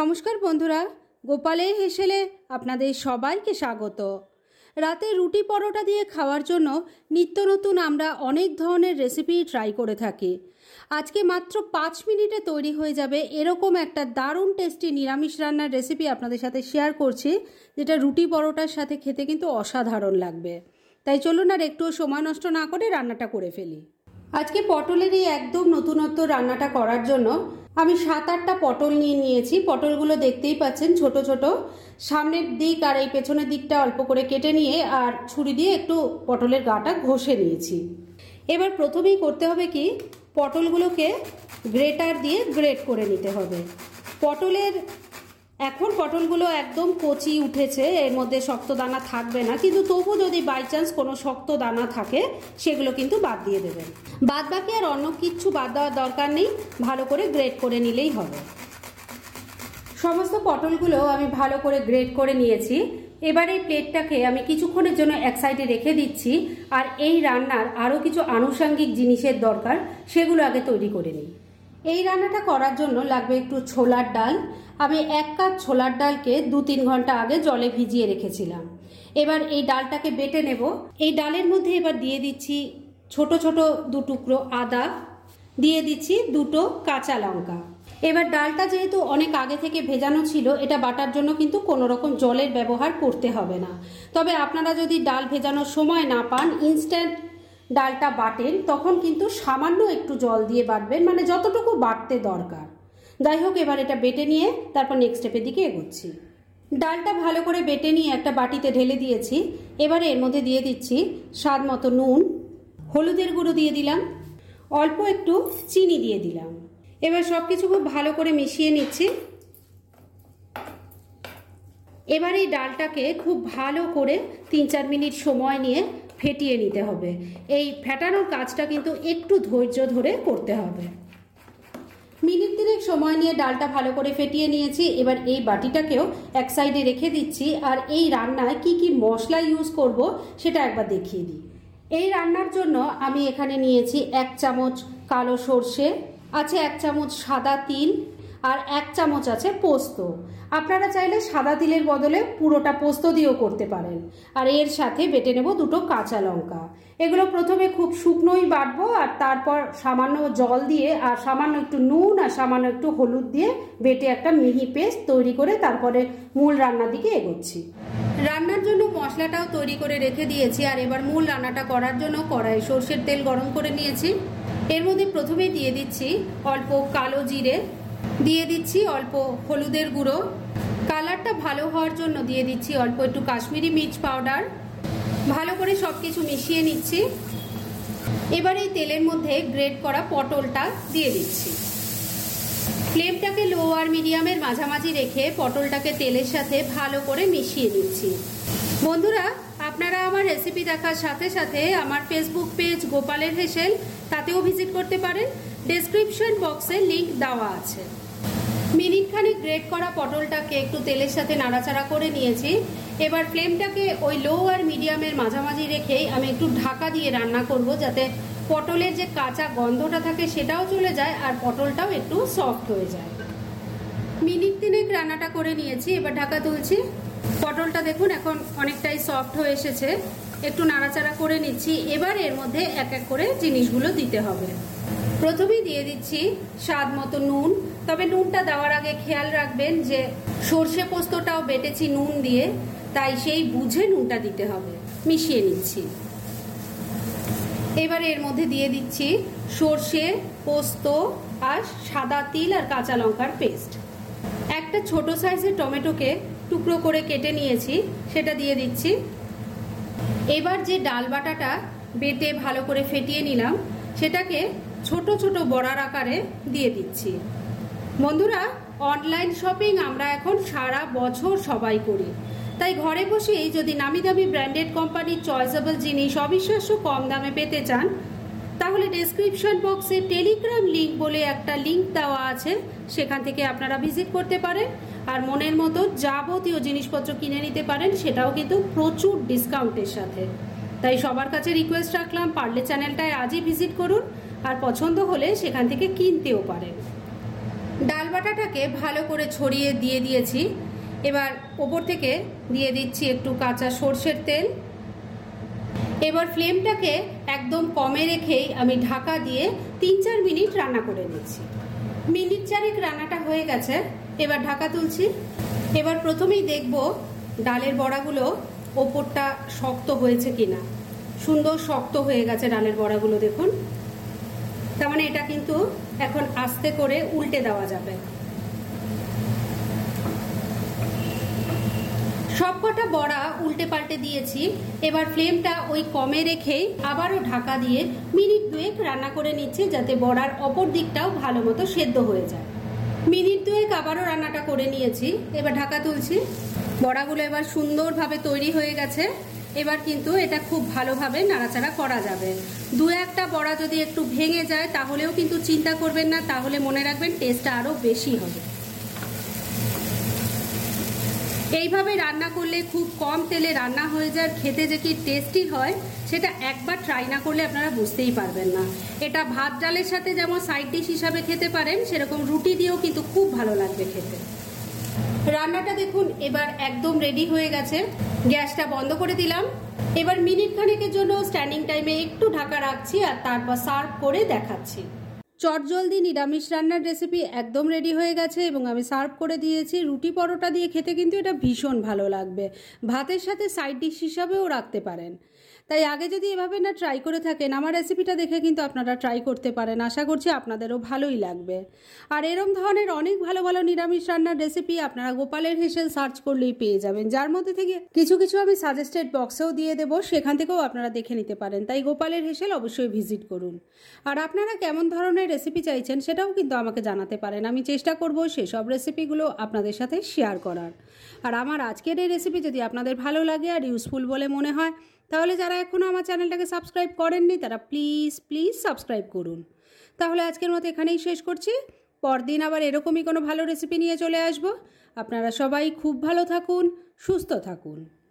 নমস্কার বন্ধুরা, গোপালের হেসেলে আপনাদের সবাইকে স্বাগত। রাতে রুটি পরোটা দিয়ে খাওয়ার জন্য নিত্য নতুন আমরা অনেক ধরনের রেসিপি ট্রাই করে থাকি। আজকে মাত্র 5 মিনিটে তৈরি হয়ে যাবে এরকম একটা দারুণ টেস্টি নিরামিষ রান্নার রেসিপি আপনাদের সাথে শেয়ার করছি, যেটা রুটি পরোটার সাথে খেতে কিন্তু অসাধারণ লাগবে। তাই চলুন আর একটু সময় নষ্ট না করে রান্নাটা করে ফেলি। আজকে পটলের এই একদম নতুনত্ব রান্নাটা করার জন্য আমি 7-8টা পটল নিয়েছি। পটলগুলো দেখতেই পাচ্ছেন ছোট ছোট, সামনের দিক আর এই পেছনের দিকটা অল্প করে কেটে নিয়ে আর ছুরি দিয়ে একটু পটলের গাটা ঘষে নিয়েছি। এবার প্রথমেই করতে হবে কি, পটলগুলোকে গ্রেটার দিয়ে গ্রেট করে নিতে হবে। পটলগুলো একদম কচি উঠেছে, এর মধ্যে শক্ত দানা থাকবে না, কিন্তু তবু যদি বাই চান্স কোনো শক্ত দানা থাকে সেগুলো কিন্তু বাদ দিয়ে দেবেন। বাদ বাকি আর অন্য কিচ্ছু বাদ দেওয়ার দরকার নেই, ভালো করে গ্রেট করে নিলেই হবে। সমস্ত পটলগুলো আমি ভালো করে গ্রেট করে নিয়েছি। এবার এই প্লেটটাকে আমি কিছুক্ষণের জন্য এক সাইডে রেখে দিচ্ছি, আর এই রান্নার আরও কিছু আনুষঙ্গিক জিনিসের দরকার, সেগুলো আগে তৈরি করে নিই। এই রান্নাটা করার জন্য লাগবে একটু ছোলার ডাল। আমি 1 কাপ ছোলার ডালকে 2-3 ঘন্টা আগে জলে ভিজিয়ে রেখেছিলাম। এবার এই ডালটাকে বেটে নেব। এই ডালের মধ্যে এবার দিয়ে দিচ্ছি ছোট ছোট 2 টুকরো আদা, দিয়ে দিচ্ছি 2টো কাঁচা লঙ্কা। এবার ডালটা যেহেতু অনেক আগে থেকে ভেজানো ছিল, এটা বাটার জন্য কিন্তু কোনো রকম জলের ব্যবহার করতে হবে না। তবে আপনারা যদি ডাল ভেজানোর সময় না পান, ইনস্ট্যান্ট ডালটা বাটেন, তখন কিন্তু সামান্য একটু জল দিয়ে বাটবেন, মানে যতটুকু বাটতে দরকার। যাই হোক, এবার এটা বেটে নিয়ে তারপর নেক্সট স্টেপের দিকে এগোচ্ছি। ডালটা ভালো করে বেটে নিয়ে একটা বাটিতে ঢেলে দিয়েছি। এবারে এর মধ্যে দিয়ে দিচ্ছি স্বাদ মতো নুন, হলুদের গুঁড়ো দিয়ে দিলাম, অল্প একটু চিনি দিয়ে দিলাম। এবার সব কিছু খুব ভালো করে মিশিয়ে নিচ্ছি। এবার এই ডালটাকে খুব ভালো করে 3-4 মিনিট সময় নিয়ে ফেটিয়ে নিতে হবে। এই ফেটানোর কাজটা কিন্তু একটু ধৈর্য ধরে করতে হবে। মিনিট 3 সময় নিয়ে ডালটা ভালো করে ফেটিয়ে নিয়েছি। এবার এই বাটিটাকেও এক সাইডে রেখে দিচ্ছি, আর এই রান্নায় কি কি মশলা ইউজ করব সেটা একবার দেখিয়ে দিই। এই রান্নার জন্য আমি এখানে নিয়েছি 1 চামচ কালো সর্ষে, আছে 1 চামচ সাদা তিল, আর 1 চামচ আছে পোস্ত। আপনারা চাইলে সাদা তিলের বদলে পুরোটা পোস্ত দিয়েও করতে পারেন। আর এর সাথে বেটে নেব 2টো কাঁচা লঙ্কা। এগুলো প্রথমে খুব শুকনোই বাটবো, আর তারপর সামান্য জল দিয়ে আর সামান্য একটু নুন আর সামান্য একটু হলুদ দিয়ে বেটে একটা মিহি পেস্ট তৈরি করে তারপরে মূল রান্নার দিকে এগোচ্ছি। রান্নার জন্য মশলাটাও তৈরি করে রেখে দিয়েছি, আর এবার মূল রান্নাটা করার জন্য কড়াই সর্ষের তেল গরম করে নিয়েছি। এর মধ্যে প্রথমে দিয়ে দিচ্ছি অল্প কালো জিরে, দিয়ে দিচ্ছি অল্প হলুদের গুঁড়ো, কালারটা ভালো হওয়ার জন্য দিয়ে দিচ্ছি অল্প একটু কাশ্মীরি মির্চ পাউডার। ভালো করে সব কিছু মিশিয়ে নিচ্ছি। এবার এই তেলের মধ্যে গ্রেট করা পটলটা দিয়ে দিচ্ছি। ফ্লেমটাকে লো আর মিডিয়ামের মাঝামাঝি রেখে পটলটাকে তেলের সাথে ভালো করে মিশিয়ে নিচ্ছি। বন্ধুরা, আপনারা আমার রেসিপি দেখার সাথে সাথে আমার ফেসবুক পেজ গোপালের হেসেল, তাতেও ভিজিট করতে পারেন। ডেসক্রিপশন বক্সে লিংক দেওয়া আছে। মিনিটখানেক গ্রেট করা পটলটাকে একটু তেলের সাথে নাড়াচাড়া করে নিয়েছি। এবার ফ্লেমটাকে ওই লো আর মিডিয়ামের মাঝামাঝি রেখেই আমি একটু ঢাকা দিয়ে রান্না করব, যাতে পটলের যে কাঁচা গন্ধটা থাকে সেটাও চলে যায় আর পটলটাও একটু সফট হয়ে যায়। মিনিট 3 রান্নাটা করে নিয়েছি। এবার ঢাকা তুলছি। পটলটা দেখুন এখন অনেকটাই সফট হয়ে এসেছে। একটু নাড়াচাড়া করে নিচ্ছি। এবার এর মধ্যে এক এক করে জিনিসগুলো দিতে হবে। প্রথমেই দিয়ে দিচ্ছি স্বাদ মতো নুন। তবে নুনটা দেওয়ার আগে খেয়াল রাখবেন যে সর্ষে পোস্তটাও বেটেছি নুন দিয়ে, তাই সেই বুঝে নুনটা দিতে হবে। মিশিয়ে নিচ্ছি। এবার এর মধ্যে দিয়ে দিচ্ছি সর্ষে, পোস্ত আর সাদা তিল আর কাঁচা লঙ্কার পেস্ট। একটা ছোট সাইজের টমেটোকে টুকরো করে কেটে নিয়েছি, সেটা দিয়ে দিচ্ছি। এবার যে ডাল বাটাটা বেটে ভালো করে ফেটিয়ে নিলাম, সেটাকে ছোট ছোট বড়ার আকারে দিয়ে দিচ্ছি। বন্ধুরা, অনলাইন শপিং আমরা এখন সারা বছর সবাই করি, তাই ঘরে বসেই যদি নামি দামি ব্র্যান্ডেড কোম্পানির চয়েসেবল জিনিস অবিশ্বাস্য কম দামে পেতে চান, তাহলে ডেসক্রিপশন বক্সে টেলিগ্রাম লিঙ্ক বলে একটা লিঙ্ক দেওয়া আছে, সেখান থেকে আপনারা ভিজিট করতে পারেন আর মনের মতো যাবতীয় জিনিসপত্র কিনে নিতে পারেন, সেটাও কিন্তু প্রচুর ডিসকাউন্টের সাথে। তাই সবার কাছে রিকোয়েস্ট রাখলাম, পারলে চ্যানেলটায় আজই ভিজিট করুন, আর পছন্দ হলে সেখান থেকে কিনতেও পারেন। ডাল বাটাটাকে ভালো করে ছড়িয়ে দিয়ে দিয়েছি। এবার ওপর থেকে দিয়ে দিচ্ছি একটু কাঁচা সর্ষের তেল। এবার ফ্লেমটাকে একদম কমে রেখেই আমি ঢাকা দিয়ে 3-4 মিনিট রান্না করে নিচ্ছি। মিনিট 4 রান্নাটা হয়ে গেছে, এবার ঢাকা তুলছি। এবার প্রথমেই দেখব ডালের বড়াগুলো ওপরটা শক্ত হয়েছে কিনা। সুন্দর শক্ত হয়ে গেছে ডালের বড়াগুলো, দেখুন। তার মানে এটা কিন্তু এখন আস্তে করে উল্টে দেওয়া যাবে। সবকটা বড়া উল্টে পাল্টে দিয়েছি। এবার ফ্লেমটা ওই কমে রেখেই আবারও ঢাকা দিয়ে মিনিট 2 রান্না করে নিচ্ছি, যাতে বড়ার অপর দিকটাও ভালো মতো সেদ্ধ হয়ে যায়। মিনিট 2 আবারও রান্নাটা করে নিয়েছি। এবার ঢাকা তুলছি। বড়াগুলো এবার সুন্দরভাবে তৈরি হয়ে গেছে। এবার কিন্তু এটা খুব ভালোভাবে নাড়াচাড়া করা যাবে। 2-1টা বড়া যদি একটু ভেঙে যায় তাহলেও কিন্তু চিন্তা করবেন না, তাহলে মনে রাখবেন টেস্টটা আরও বেশি হবে। এইভাবে রান্না করলে খুব কম তেলে রান্না হয়ে যায়, খেতে যে কি টেস্টি হয় সেটা একবার ট্রাই না করলে আপনারা বুঝতেই পারবেন না। এটা ভাত ডালের সাথে যেমন সাইড ডিশ হিসাবে খেতে পারেন, সেরকম রুটি দিয়েও কিন্তু খুব ভালো লাগবে খেতে। রান্নাটা দেখুন এবার একদম রেডি হয়ে গেছে। গ্যাসটা বন্ধ করে দিলাম। এবার মিনিট খানেকের জন্য স্ট্যান্ডিং টাইমে একটু ঢাকা রাখছি আর তারপর সার্ভ করে দেখাচ্ছি। চটজলদি নিরামিষ রান্নার রেসিপি একদম রেডি হয়ে গেছে এবং আমি সার্ভ করে দিয়েছি। রুটি পরোটা দিয়ে খেতে কিন্তু এটা ভীষণ ভালো লাগবে। ভাতের সাথে সাইড ডিশ হিসাবেও রাখতে পারেন। তাই আগে যদি এভাবে না ট্রাই করে থাকেন, আমার রেসিপিটা দেখে কিন্তু আপনারা ট্রাই করতে পারেন। আশা করছি আপনাদেরও ভালোই লাগবে। আর এরম ধরনের অনেক ভালো ভালো নিরামিষ রান্নার রেসিপি আপনারা গোপালের হেসেল সার্চ করলেই পেয়ে যাবেন, যার মধ্যে থেকে কিছু কিছু আমি সাজেস্টেড বক্সেও দিয়ে দেবো, সেখান থেকেও আপনারা দেখে নিতে পারেন। তাই গোপালের হেসেল অবশ্যই ভিজিট করুন। আর আপনারা কেমন ধরনের রেসিপি চাইছেন সেটাও কিন্তু আমাকে জানাতে পারেন। আমি চেষ্টা করব সেসব রেসিপিগুলো আপনাদের সাথে শেয়ার করার। আর আমার আজকের এই রেসিপি যদি আপনাদের ভালো লাগে আর ইউজফুল বলে মনে হয়, তাহলে যারা এখনও আমার চ্যানেলটাকে সাবস্ক্রাইব করেননি তারা প্লিজ সাবস্ক্রাইব করুন। তাহলে আজকের মতো এখানেই শেষ করছি। পরদিন আবার এরকমই কোনো ভালো রেসিপি নিয়ে চলে আসব। আপনারা সবাই খুব ভালো থাকুন, সুস্থ থাকুন।